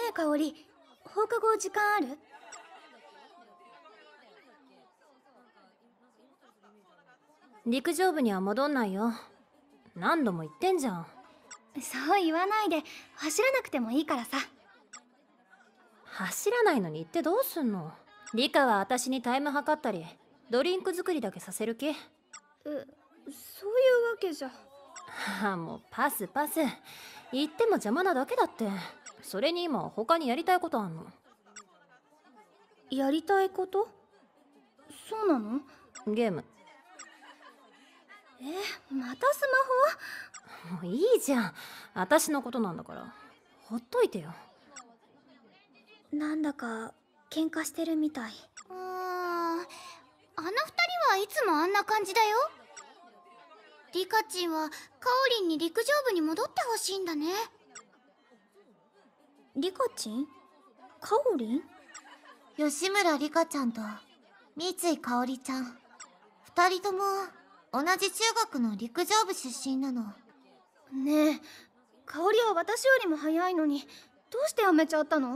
え香織、放課後時間ある？ 陸上部には戻んないよ。何度も言ってんじゃん。 そう言わないで、走らなくてもいいからさ。 走らないのに行ってどうすんの。理科は私にタイム測ったりドリンク作りだけさせる気？ そういうわけじゃ。 はあ、もうパスパス。言っても邪魔なだけだって。それに今他にやりたいことあんの。 やりたいこと？そうなの？ ゲーム。 またスマもういいじゃん。私のことなんだからほっといてよ。 ホ？なんだか喧嘩してるみたい。 あの二人はいつもあんな感じだよ。リカチンはカオリンに陸上部に戻ってほしいんだね。 リカチン？カオリン？ 吉村リカちゃんと三井香織ちゃん、二人とも同じ中学の陸上部出身なの。 ねえ、カオリは私よりも早いのにどうして辞めちゃったの？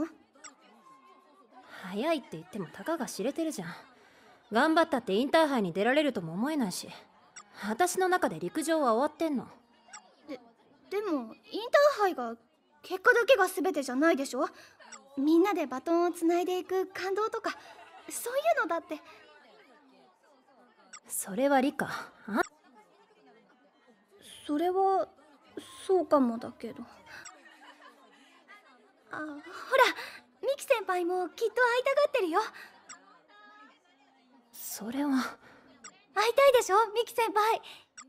早いって言ってもたかが知れてるじゃん。頑張ったってインターハイに出られるとも思えないし、私の中で陸上は終わってんの。 でもインターハイが結果だけが全てじゃないでしょ。みんなでバトンをつないでいく感動とか、そういうのだって。 それは理科。 それはそうかもだけど。ほら、ミキ先輩もきっと会いたがってるよ。 それは会いたいでしょ、ミキ先輩。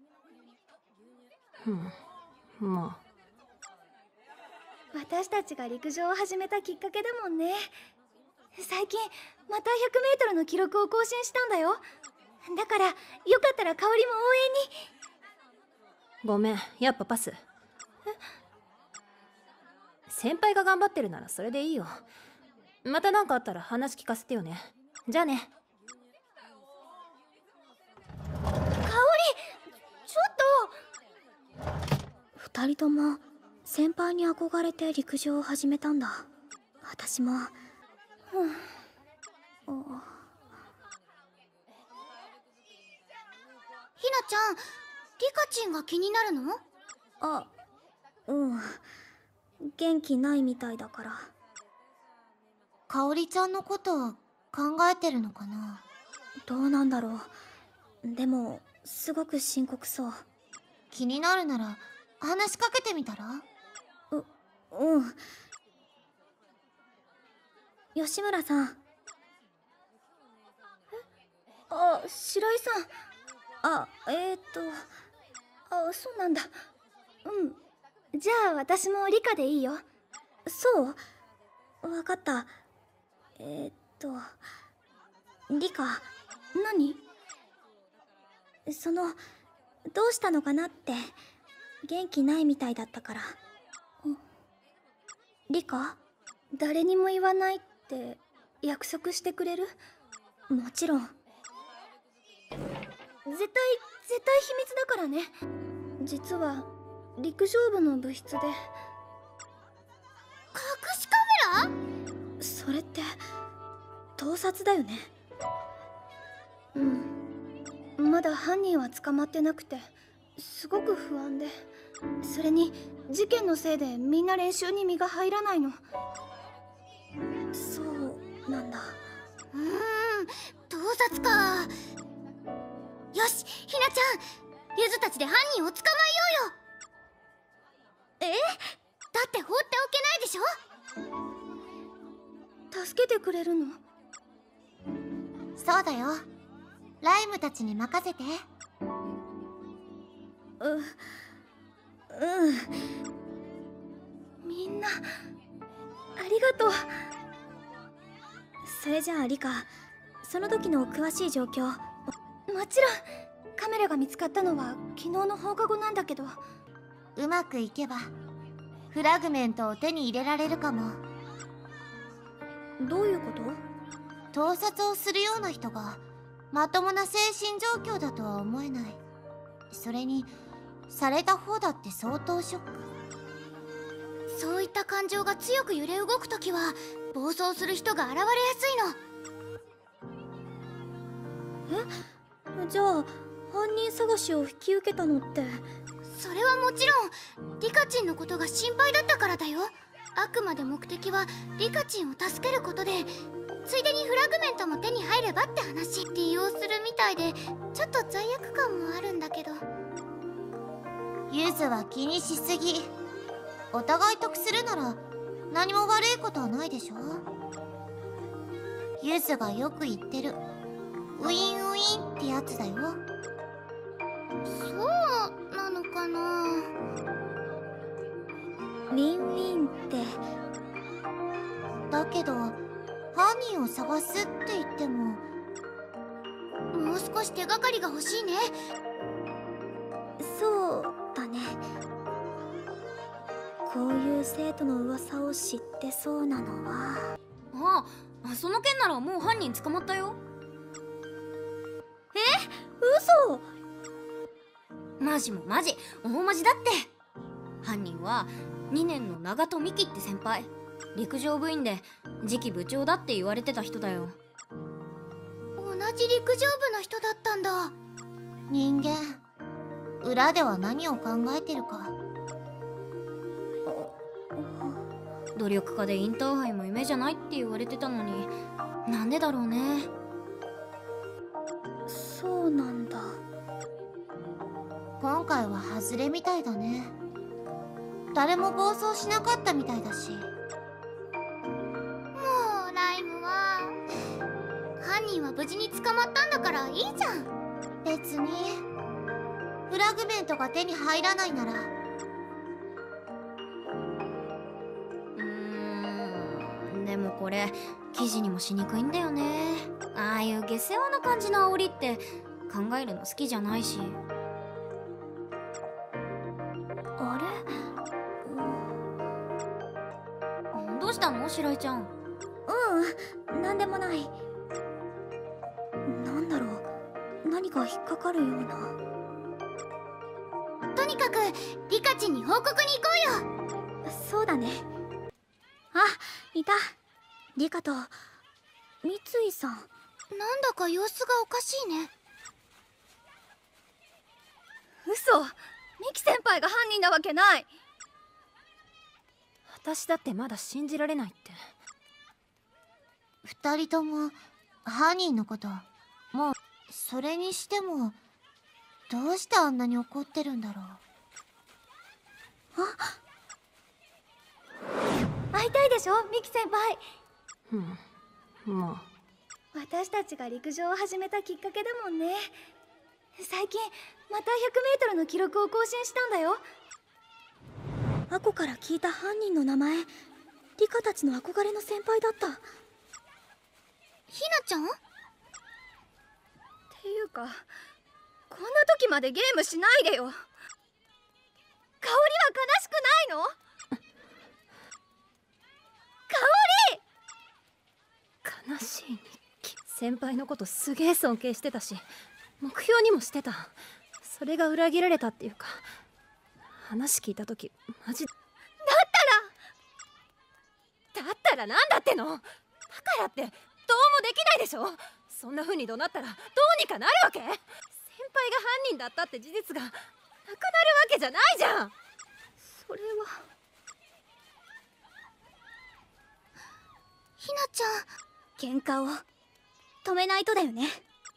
まあ私たちが陸上を始めたきっかけだもんね。最近また 100m の記録を更新したんだよ。だからよかったら香りも応援に。 ごめん、やっぱパス。先輩が頑張ってるならそれでいいよ。また何かあったら話聞かせてよね。じゃあね。 香り、ちょっと。二人とも先輩に憧れて陸上を始めたんだ。私も。 ひなちゃん、リカチンが気になるの？ 元気ないみたいだから。 香織ちゃんのこと考えてるのかな？ どうなんだろう。でもすごく深刻そう。 気になるなら話しかけてみたら？ 吉村さん。白井さん。そうなんだ。じゃあ私も理科でいいよ。そう？わかった。理科、何？どうしたのかなって。元気ないみたいだったから。理科？誰にも言わないって約束してくれる？もちろん。絶対秘密だからね。実は陸上部の部室で。 隠しカメラ？ それって盗撮だよね。まだ犯人は捕まってなくてすごく不安で。それに事件のせいでみんな練習に身が入らないの。そうなんだ。 盗撮か。よし、ひなちゃん、ゆずたちで犯人を捕まえようよ。だって放っておけないでしょ。 助けてくれるの？ そうだよ。ライムたちに任せて。 みんなありがとう。それじゃあリカ、その時の詳しい状況。もちろん。カメラが見つかったのは昨日の放課後なんだけど。 うまくいけばフラグメントを手に入れられるかも。 どういうこと？ 盗撮をするような人がまともな精神状況だとは思えない。それにされた方だって相当ショック。 そういった感情が強く揺れ動くときは暴走する人が現れやすいの。 じゃあ犯人探しを引き受けたのって。 それはもちろんリカチンのことが心配だったからだよ。あくまで目的はリカチンを助けることで、ついでにフラグメントも手に入ればって話。利用するみたいでちょっと罪悪感もあるんだけど。 ユズは気にしすぎ。お互い得するなら何も悪いことはないでしょ。ユズがよく言ってるウィンウィンってやつだよ。 そうなのかな。 ウィンウィンって。 だけど犯人を探すって言っても、 もう少し手がかりが欲しいね。 そうだね。こういう生徒の噂を知ってそうなのは。 その件ならもう犯人捕まったよ。 嘘。 マジもマジ、大マジだって。犯人は2年の長戸美希って先輩、陸上部員で次期部長だって言われてた人だよ。 同じ陸上部の人だったんだ。 人間裏では何を考えてるか。 努力家でインターハイも夢じゃないって言われてたのに、なんでだろうね。 そうなんだ。 今回は外れみたいだね。誰も暴走しなかったみたいだし。 もうライムは犯人は無事に捕まったんだからいいじゃん。 別にフラグメントが手に入らないなら。 でもこれ記事にもしにくいんだよね。ああいう下世話な感じの煽りって考えるの好きじゃないし。 あれ。 どうしたの白井ちゃん。 なんでもない。なんだろう、何か引っかかるような。 とにかくリカチンに報告に行こうよ。 そうだね。あ、いた。リカと三井さん。 なんだか様子がおかしいね。 嘘。ミキ先輩が犯人なわけない。 私だってまだ信じられないって。 二人とも犯人のこともう。それにしてもどうしてあんなに怒ってるんだろう。 会いたいでしょ、ミキ先輩。 もう私たちが陸上を始めたきっかけだもんね。最近また100メートルの記録を更新したんだよ。アコから聞いた犯人の名前、リカたちの憧れの先輩だった。 ひなちゃん？ っていうか、こんな時までゲームしないでよ。香りは悲しくないの？香悲しい日記。先輩のことすげえ尊敬してたし、目標にもしてた。それが裏切られたっていうか、話聞いた時マジだったらなんだっての。だからってどうもできないでしょ。そんな風に怒鳴ったらどうにかなるわけ？先輩が犯人だったって事実がなくなるわけじゃないじゃん。 それは。 ひなちゃん、 喧嘩を止めないとだよね。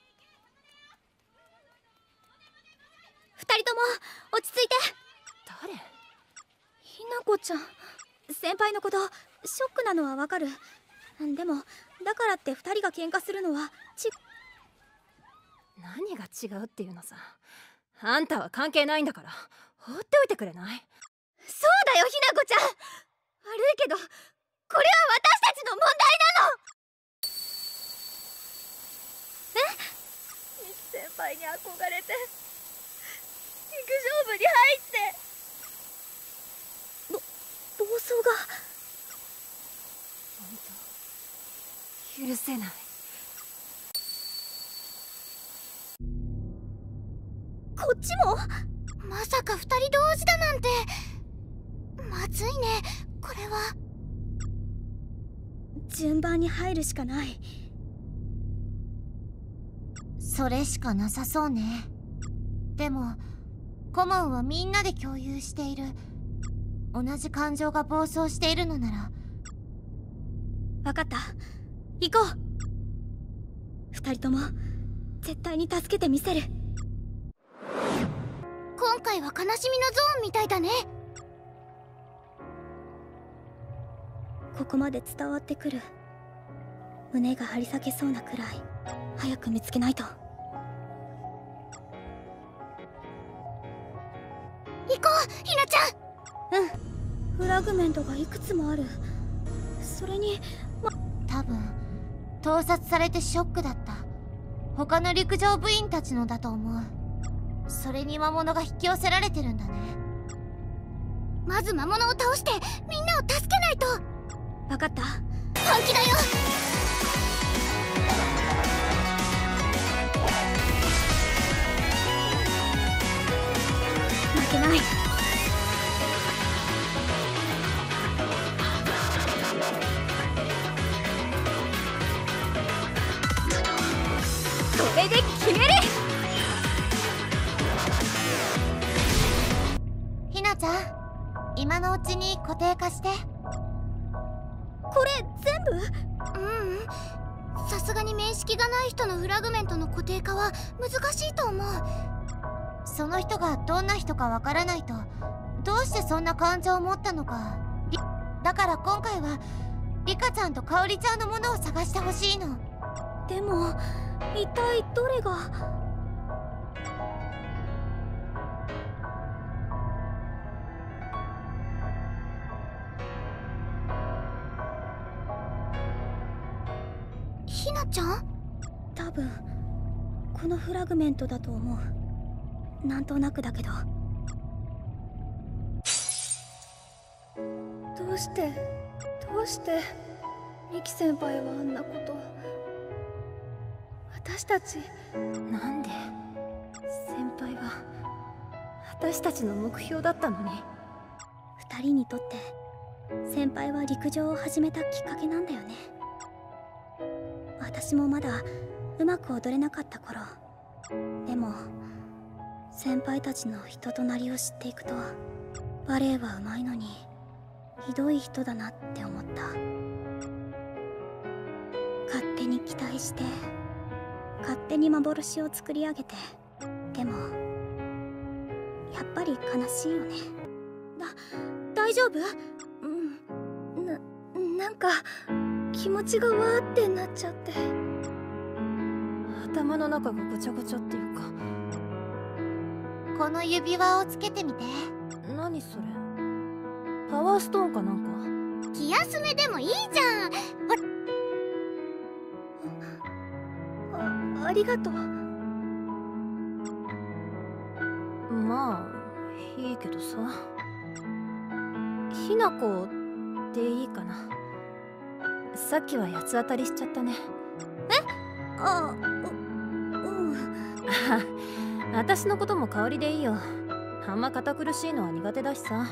二人とも落ち着いて。 誰？ ひなこちゃん。先輩のことショックなのはわかる。でもだからって二人が喧嘩するのは何が違うっていうのさ。あんたは関係ないんだから放っておいてくれない？ そうだよ、ひなこちゃん。悪いけどこれは私たちの問題なの。ミキ先輩に憧れて陸上部に入って暴走が。 許せない。 こっちも？ まさか二人同時だなんて。まずいね。 これは順番に入るしかない。 それしかなさそうね。でもコモンはみんなで共有している同じ感情が暴走しているのなら。 分かった、行こう。二人とも絶対に助けてみせる。 今回は悲しみのゾーンみたいだね。 ここまで伝わってくる。胸が張り裂けそうなくらい早く見つけないと。 行こう、ひなちゃん。 フラグメントがいくつもある。それに多分盗撮されてショックだった他の陸上部員たちのだと思う。それに魔物が引き寄せられてるんだね。 まず魔物を倒してみんなを助けないと。 分かった。 本気だよ。 負けない。 これで決める。 ひなちゃん、今のうちに固定化して。 これ全部？ さすがに面識がない人のフラグメントの固定化は難しいと思う。 その人がどんな人かわからないとどうしてそんな感情を持ったのか。だから今回はリカちゃんとカオリちゃんのものを探してほしいの。 でも一体どれが。 ひなちゃん？ 多分このフラグメントだと思う。なんとなくだけど。どうしてミキ先輩はあんなこと。私たち。 なんで先輩は私たちの目標だったのに。 二人にとって先輩は陸上を始めたきっかけなんだよね。私もまだうまく踊れなかった頃。でも先輩たちの人となりを知っていくと、バレエはうまいのにひどい人だなって思った。勝手に期待して勝手に幻を作り上げて。でもやっぱり悲しいよね。大丈夫？なんか気持ちがわーってなっちゃって。 頭の中がごちゃごちゃっていうか。 この指輪をつけてみて。 何それ？パワーストーンかなんか？ 気休めでもいいじゃん。 ありがとう。 まあいいけどさ。ひなこでいいかな。さっきは八つ当たりしちゃったね。 あ、 私のことも香りでいいよ。あんま堅苦しいのは苦手だしさ。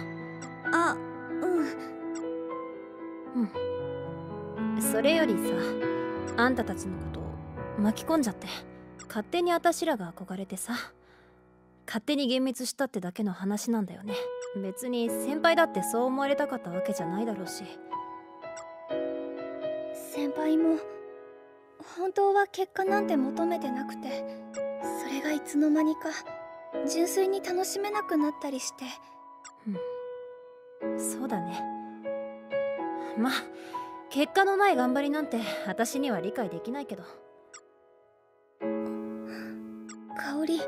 それよりさ、あんたたちのことを巻き込んじゃって勝手に私らが憧れてさ、勝手に幻滅したってだけの話なんだよね。別に先輩だってそう思われたかったわけじゃないだろうし。 先輩も本当は結果なんて求めてなくて、それがいつの間にか純粋に楽しめなくなったりして。 そうだね。まあ結果のない頑張りなんて私には理解できないけど。 香り、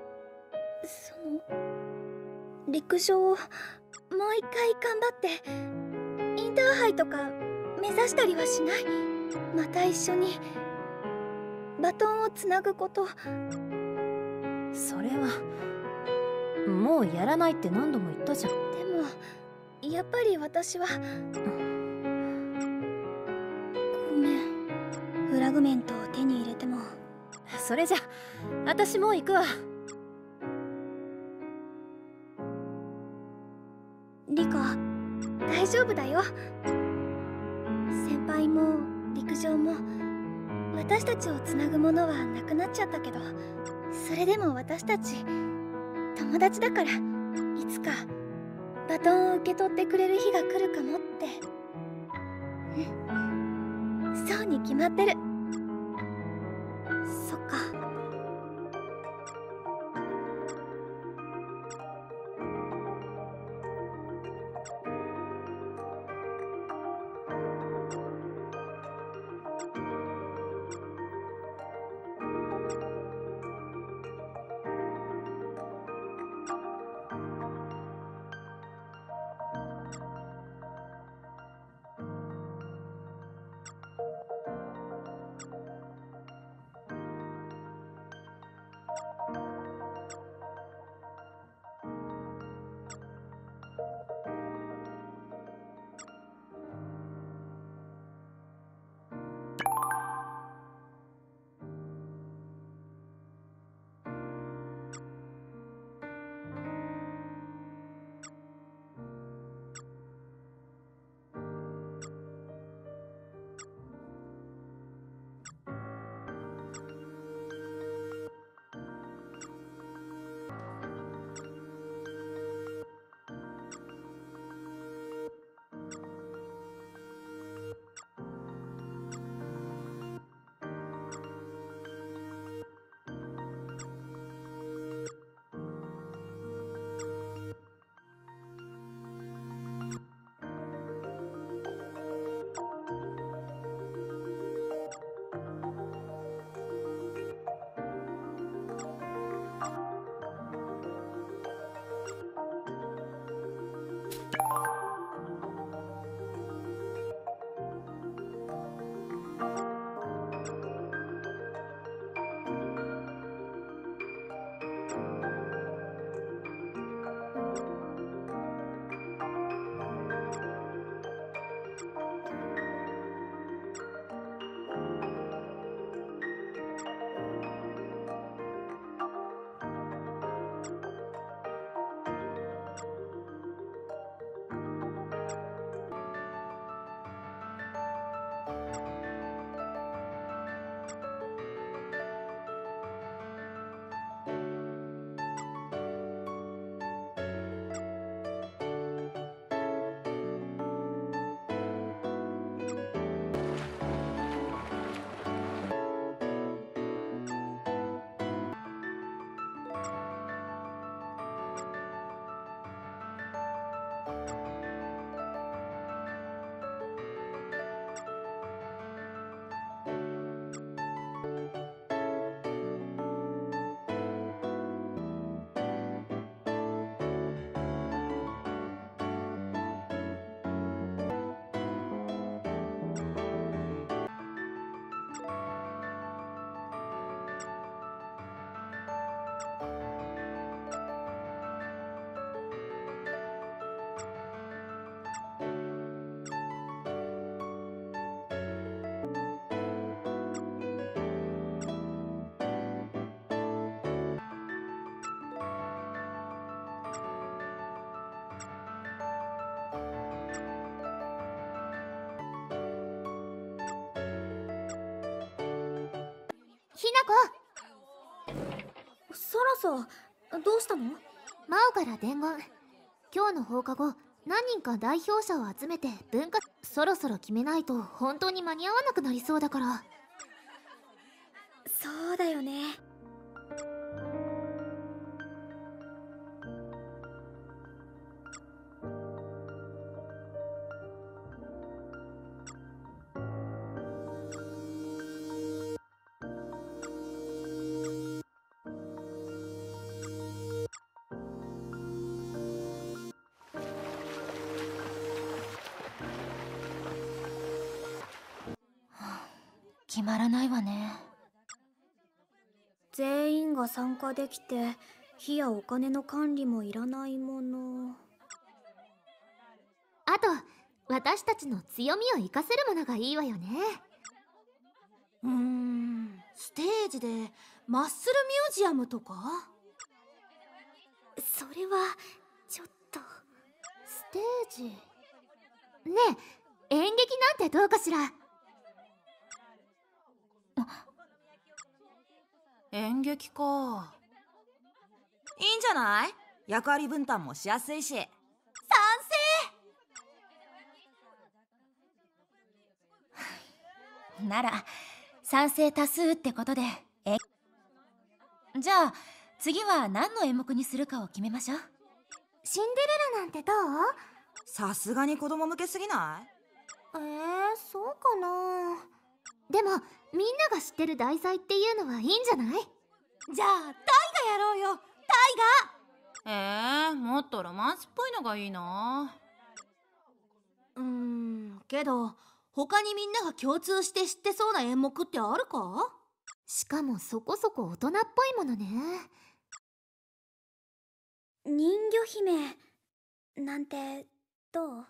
陸上をもう一回頑張ってインターハイとか目指したりはしない？また一緒にバトンをつなぐこと。 それはもうやらないって何度も言ったじゃん。 でもやっぱり私はごめん。フラグメントを手に入れても。 それじゃ私もう行くわ。 リカ、大大丈夫だよ。先輩も陸上も私たちをつなぐものはなくなっちゃったけど、それでも私たち友達だから、いつかバトンを受け取ってくれる日が来るかもって。そうに決まってる。そっか。 ひなこ。 そろそろどうしたの？ 真央から伝言。今日の放課後何人か代表者を集めてそろそろ決めないと本当に間に合わなくなりそうだから。 そうだよね。 決まらないわね。 全員が参加できて、火やお金の管理もいらないもの。 あと私たちの強みを生かせるものがいいわよね。 ステージでマッスルミュージアムとか？それはちょっと。 ステージ。 え、演劇なんてどうかしら。 演劇か。いいんじゃない？役割分担もしやすいし。 なら賛成多数ってことで、じゃあ次は何の演目にするかを決めましょう。 シンデレラなんてどう？ さすがに子供向けすぎない？ そうかな。でもみんなが知ってる題材っていうのはいいんじゃない？ じゃあタイがやろうよ。 もっとロマンスっぽいのがいいな。 けど他にみんなが共通して知ってそうな演目ってあるか？ しかもそこそこ大人っぽいものね。 人魚姫なんてどう？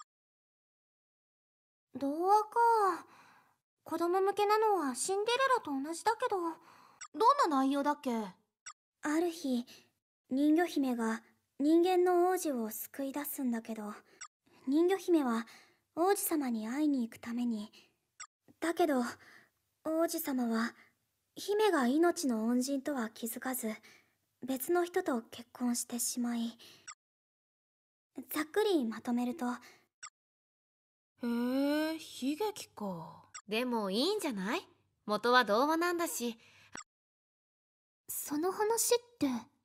童話か。子供向けなのはシンデレラと同じだけど。 どんな内容だっけ？ある日人魚姫が人間の王子を救い出すんだけど、人魚姫は王子様に会いに行くために、だけど王子様は姫が命の恩人とは気づかず別の人と結婚してしまい、ざっくりまとめると、 へえ、悲劇か。 でもいいんじゃない？元は童話なんだし。 その話って。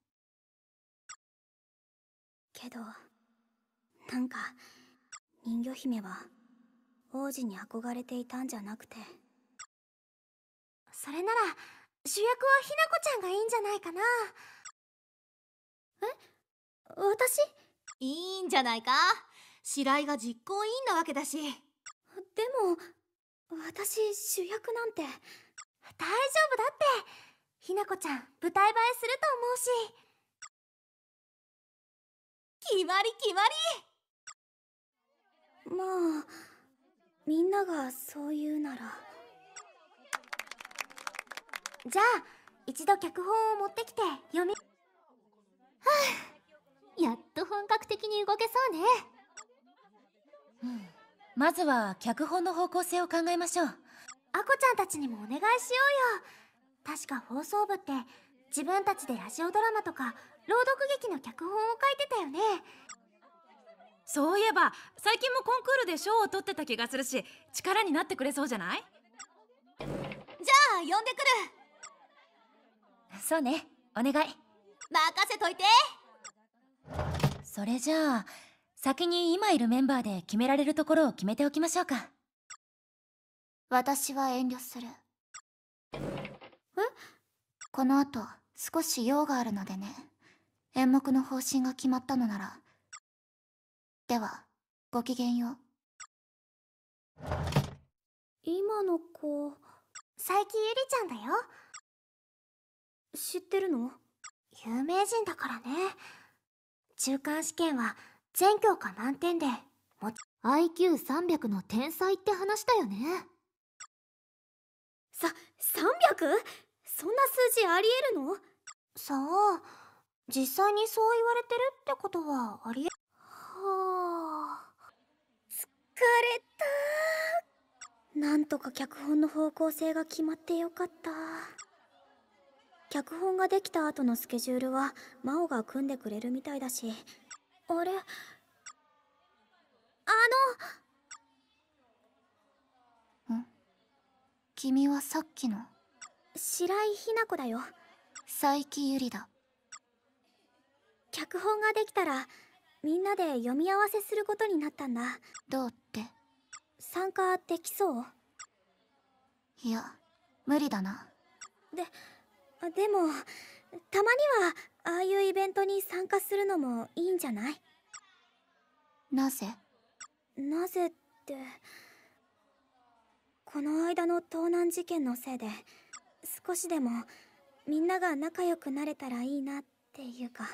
けどなんか人魚姫は王子に憧れていたんじゃなくて、 それなら主役はひなこちゃんがいいんじゃないかな。 私？ いいんじゃないか。白井が実行委員なわけだし。 でも私主役なんて。 大丈夫だって。ひなこちゃん舞台映えすると思うし。 決まり決まり。 まあみんながそう言うなら。 じゃあ一度脚本を持ってきて読み。やっと本格的に動けそうね。 まずは脚本の方向性を考えましょう。 あこちゃんたちにもお願いしようよ。確か放送部って自分たちでラジオドラマとか朗読劇の脚本を書いてたよね。 そういえば最近もコンクールで賞を取ってた気がするし、力になってくれそうじゃない？ じゃあ呼んでくる。そうね、お願い。任せといて。それじゃあ先に今いるメンバーで決められるところを決めておきましょうか。 私は遠慮する。この後少し用があるのでね。演目の方針が決まったのなら。ではごきげんよう。 今の子佐伯ゆりちゃんだよ。 知ってるの？ 有名人だからね。中間試験は全教科満点でIQ300 の天才って話だよね。 300？ そんな数字ありえるの？ さあ、実際にそう言われてるってことはありえ。 はあ、疲れた。なんとか脚本の方向性が決まってよかった。脚本ができた後のスケジュールは真央が組んでくれるみたいだし。あれ、 君はさっきの白井ひな子だよ。 佐伯ゆりだ。 脚本ができたらみんなで読み合わせすることになったんだ。 どうって？ 参加できそう？ いや、無理だな。 でもたまにはああいうイベントに参加するのもいいんじゃない？ なぜ？ なぜって、この間の盗難事件のせいで少しでもみんなが仲良くなれたらいいなっていうか。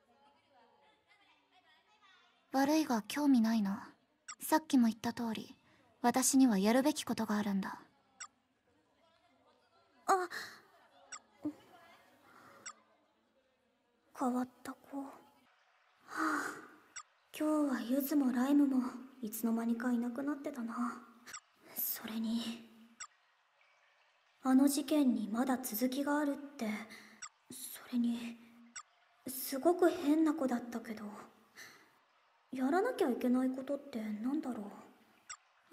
悪いが興味ないな。さっきも言った通り、私にはやるべきことがあるんだ。 あ、変わった子。はあ、 今日はユズもライムもいつの間にかいなくなってたな。それにあの事件にまだ続きがあるって。それにすごく変な子だったけど、やらなきゃいけないことってなんだろう。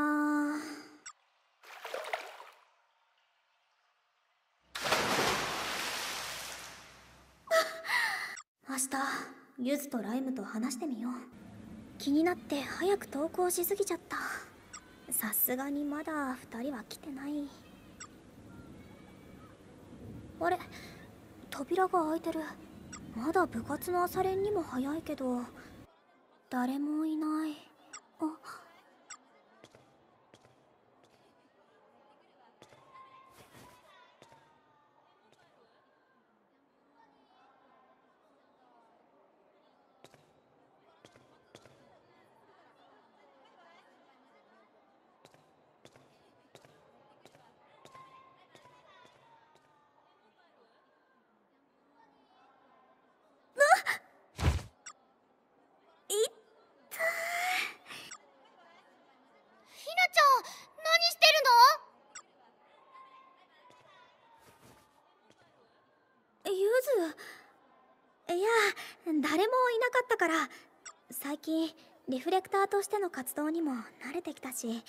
明日ユズとライムと話してみよう。気になって早く投稿しすぎちゃった。さすがにまだ2人は来てない。あれ、扉が開いてる。まだ部活の朝練にも早いけど誰もいない。 ひなちゃん、何してるの？ ユズ、いや、誰もいなかったから。最近リフレクターとしての活動にも慣れてきたし。や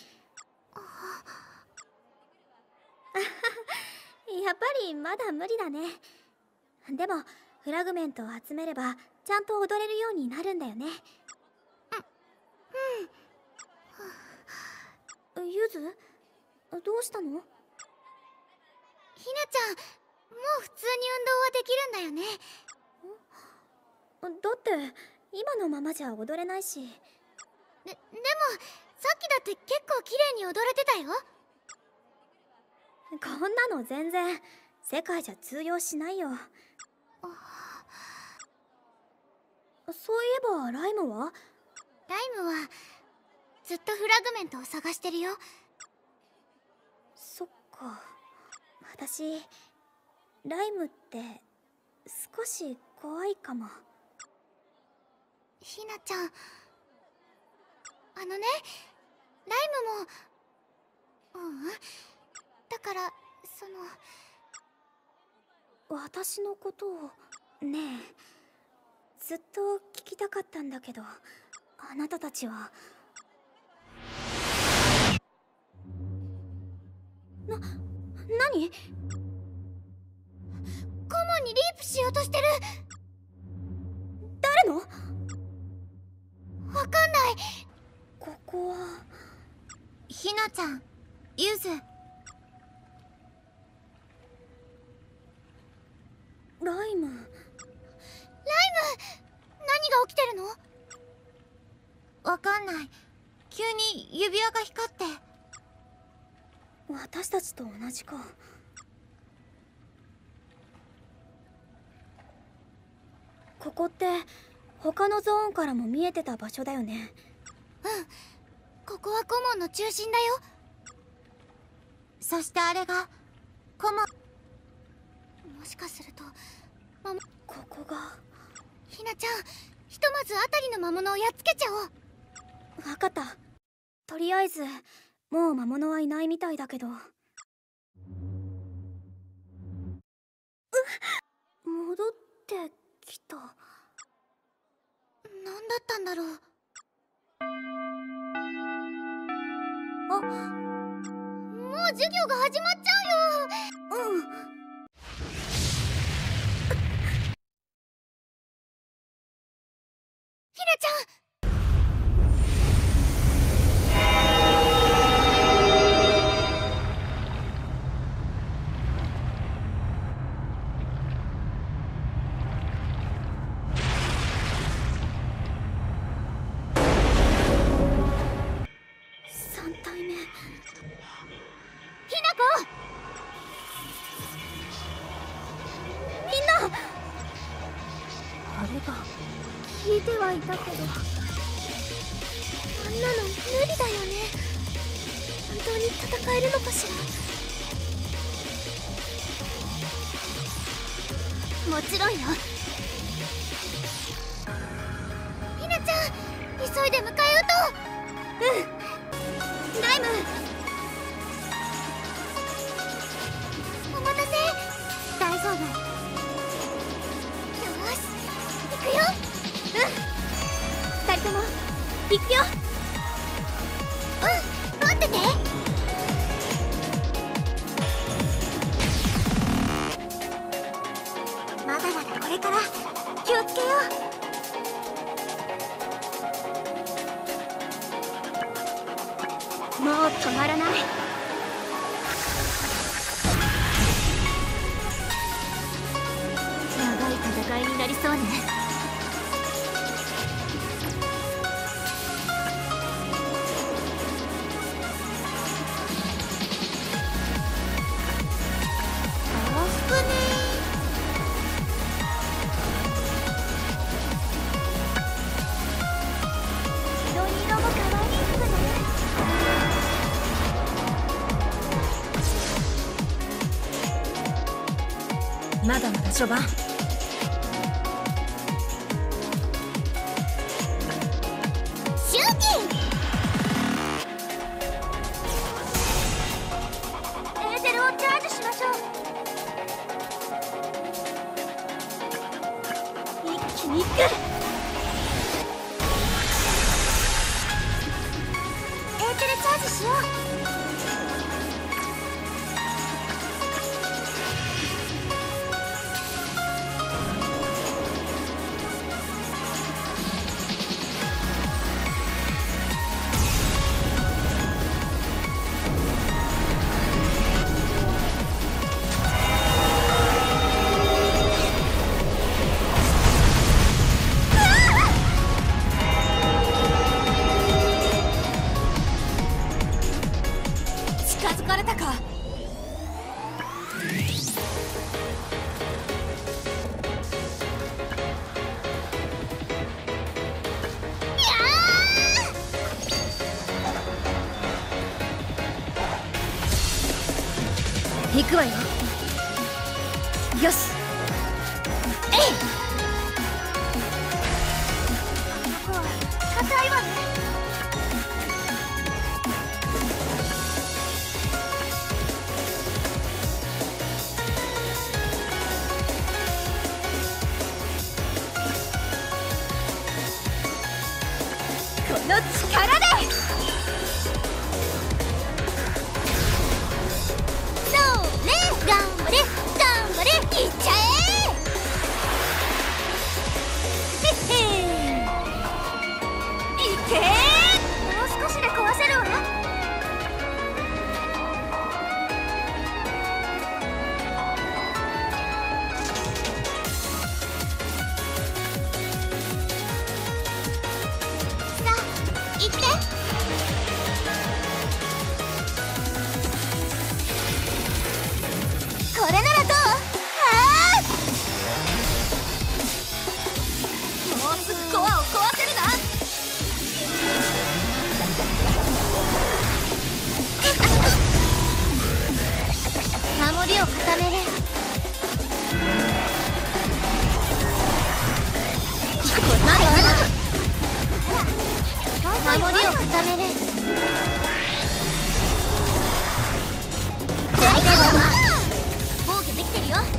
っぱりまだ無理だね。でもフラグメントを集めればちゃんと踊れるようになるんだよね。ユズ、どうしたの？ ひなちゃん、もう普通に運動はできるんだよね。 だって今のままじゃ踊れないし。 でもさっきだって結構綺麗に踊れてたよ。 こんなの全然世界じゃ通用しないよ。そういえばライムは？ ライムはずっとフラグメントを探してるよ。 そっか。私ライムって少し怖いかも。 ひなちゃん、ライムもだから私のことをねえ、ずっと聞きたかったんだけど、あなたたちは何？ コモンにリープしようとしてる。 誰の？ わかんない。 ここは。 ひなちゃん、ゆず。 ライム。 何が起きてるの？ わかんない。急に指輪が光って。 私たちと同じか。ここって他のゾーンからも見えてた場所だよね。 ここはコモンの中心だよ。 そしてあれがコモン。 もしかするとここが。 ひなちゃん、ひとまずあたりの魔物をやっつけちゃおう。 わかった。とりあえずもう魔物はいないみたいだけど。戻ってきた。 何だったんだろう。もう授業が始まっちゃうよ。ひなちゃん。 3体目。 ひなこ。 みんな。あれが聞いてはいたけど、あんなの無理だよね。本当に戦えるのかしら。 もちろんよ。ひなちゃん、 急いで迎え撃とう。 ライム。 お待たせ。大丈夫。よし行くよ。 二人とも行くよ。 待ってて。まだまだこれから気をつけよもう止まらない。 長い戦いになりそうね。往復ね。緑色も可愛い服ね。 まだまだ序盤。 シューティング。エーテルをチャージしましょう。 一気に行く。 エーテルチャージしよう。 近づかれたか。 行くわよ。よし。 ここは硬いわね。 この力で。 そうね。頑張れ頑張れ。いっちゃえ。へっへいけー。 もう少しで壊せるわ。さあ行って。これならどう？ もうすぐコアを壊せるな。 守りを固める。 まだ守りを固める。 大丈夫。 防御できてるよ。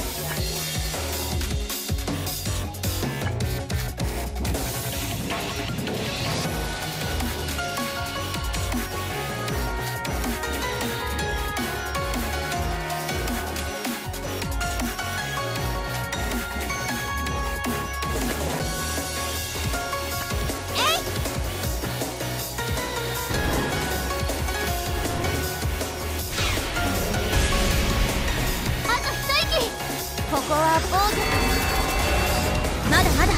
ここは防御。 まだまだ。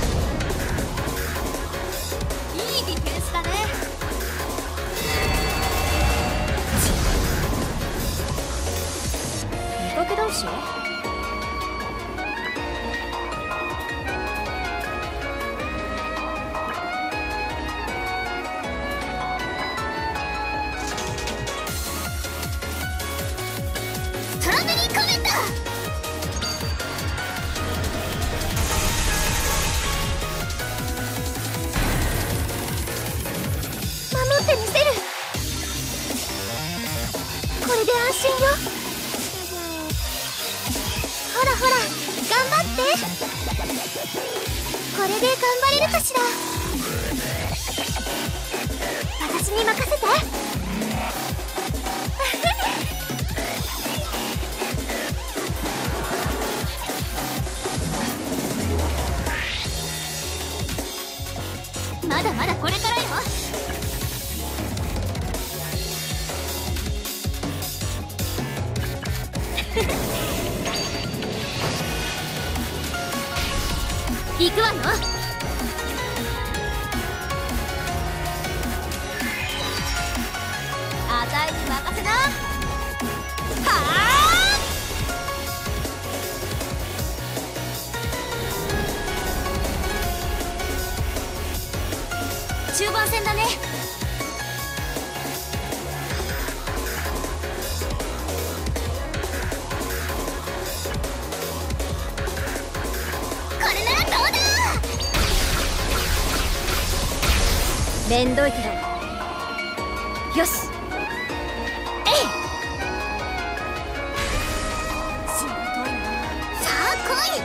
いいディフェンスだね。 見かけ同士。 トラベリーコメント。 れで頑張れるかしら。私に任せて。まだまだこれからよ。行くわよ。あたいに任せな。はあ、中盤戦だね。これならどうだ。 めんどいけどよし。 えい。しぶといな。さあ来い。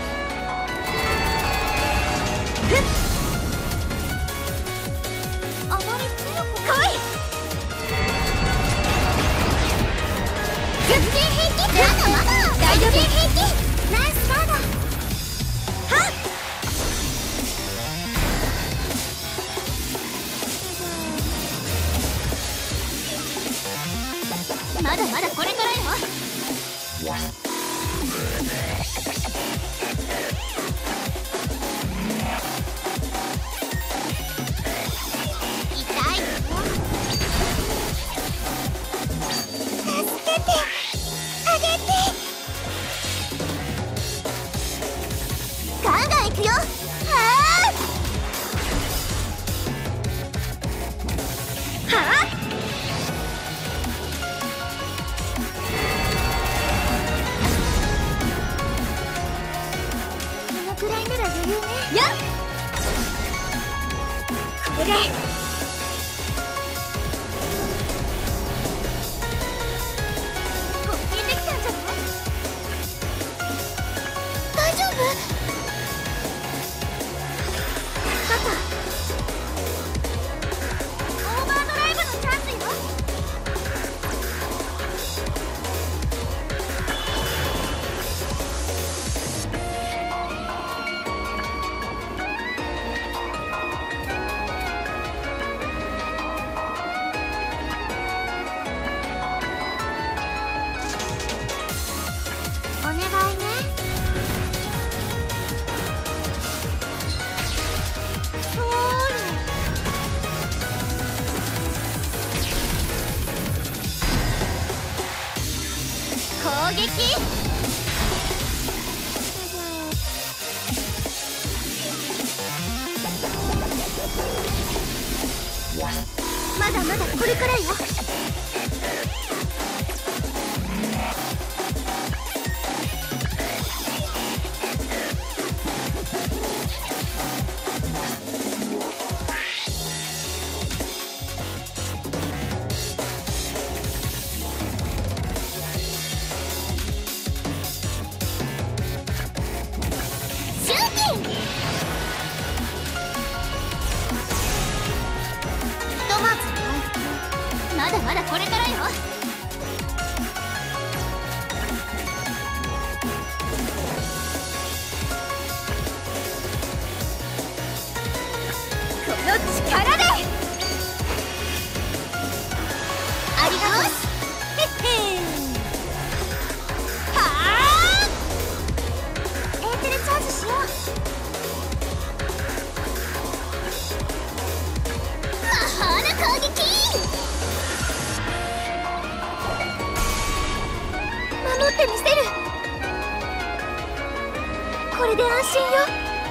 ふっ。あまり強く来い。全然平気。まだまだ大丈夫。全然平気。ナイスガード。はっ。まだまだこれからよ。痛いよ。助けてあげて。ガンガンいくよ。はあはあ。くらいなら余裕ね。やっ、これで発見できたんじゃない？大丈夫？パパ、オーバードライブのチャンスよ。お願いね。そーれ。攻撃。まだまだこれからよ。シューティング。ひとまず回復。まだまだこれからよ。この力で。ありがとう。へっへん。はあ。エーテルチャージしよう。魔法の攻撃。守ってみせる。これで安心よ。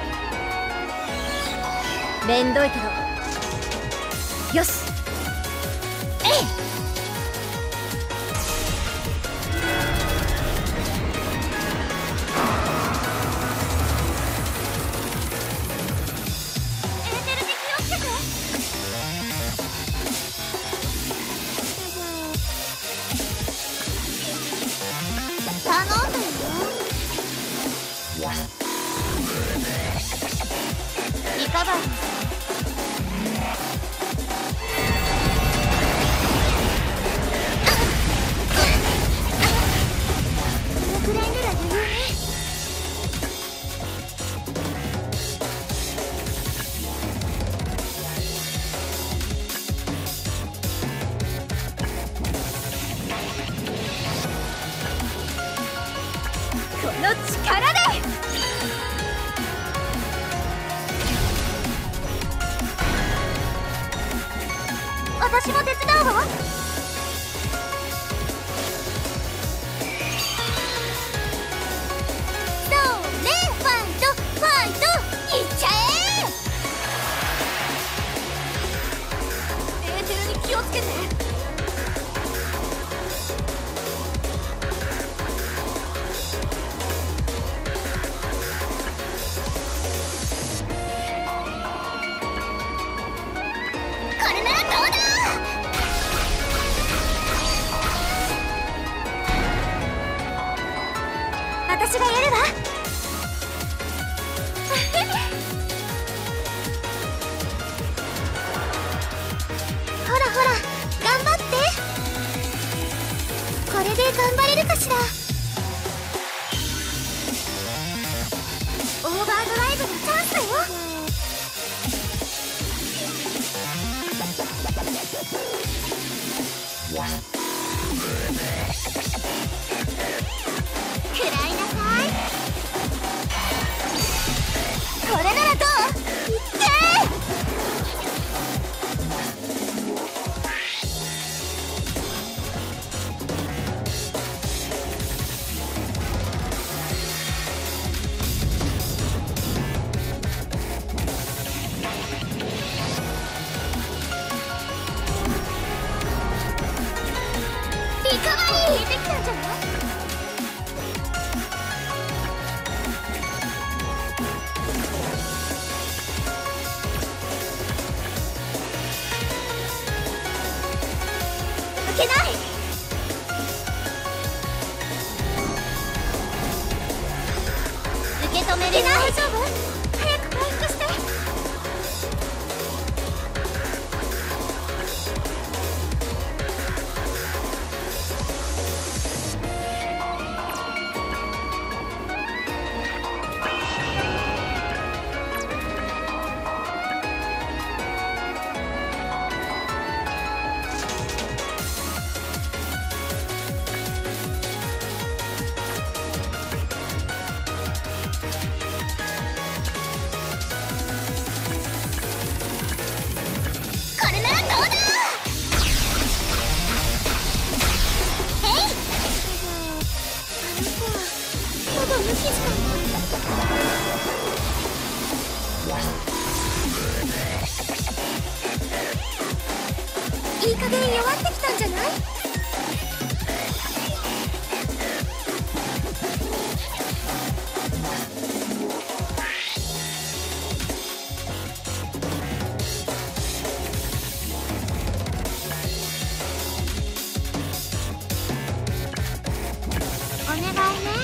めんどいけどよし。 えい。エーテルに気をつけて。頼んだよ。 カバーです。このくらいなら余裕ね。 この力で私も手伝うわ。それ、ファイトファイト、いっちゃエーテルに気をつけて。 これならどうだ。私がやるわ。ほらほら、頑張って。これで頑張れるかしら。オーバードライブのチャンスだよ。食らいなさい。これならどう？いってリカバリーできたんじゃない？負けない。受け止めるよ。大丈夫？早く回復して。これならどうだ。へい。まだ無傷かも。いい加減弱ってきたんじゃない？お願いね。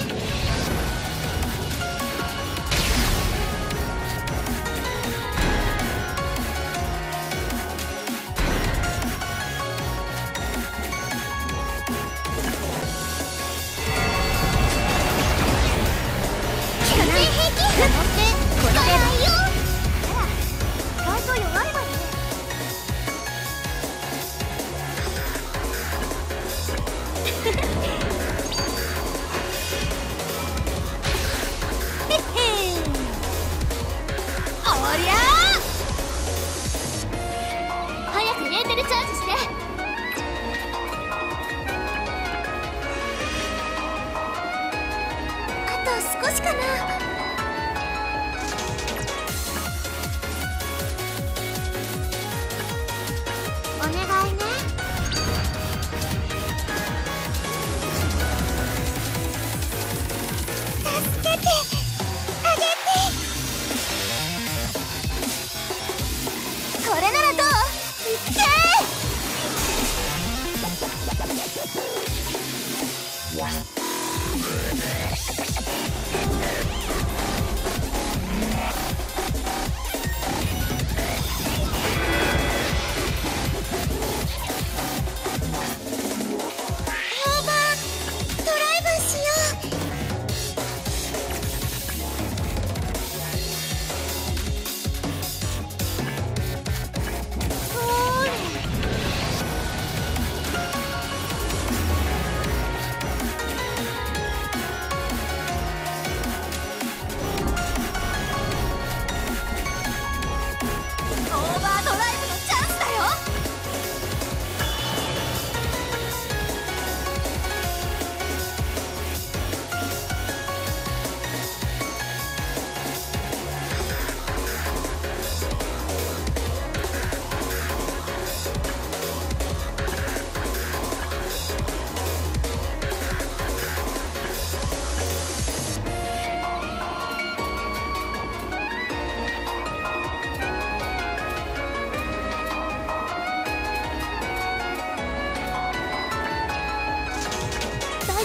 早くエーテルチャージして。あと少しかな。お願いね。助けてあげて。これならどう？いってー。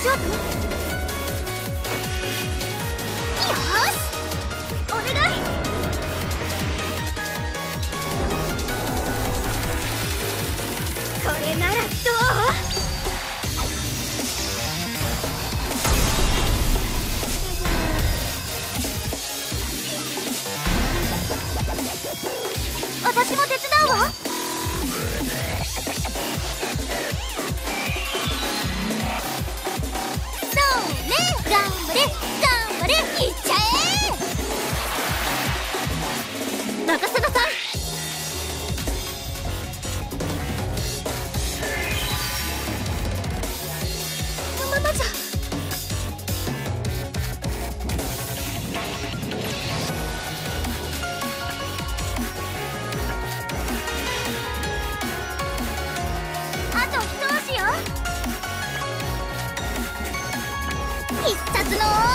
丈夫？よし、 お願い。これならどう？ 私も手伝うわ。そうね、頑張れ頑張れ、いっちゃえ。任せなさい。このままじゃ。あと一押しよ。必殺の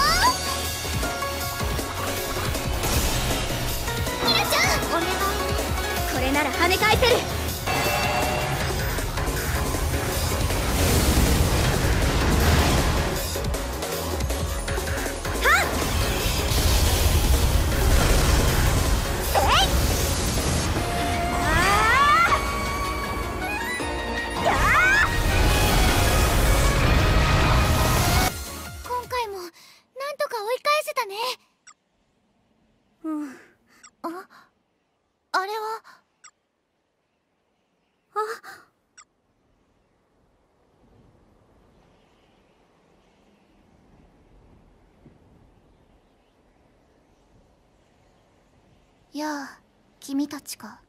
ミラちゃん、お願いね。 これなら跳ね返せる。 今回もなんとか追い返せたね。 あれはやあ、君たちか。